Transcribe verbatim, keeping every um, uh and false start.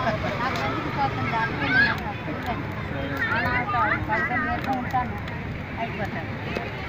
నాకు వెళ్ళిపోతుంది అంటే నేను పదిహేను వేలు ఉంటాను అయిపోతాను.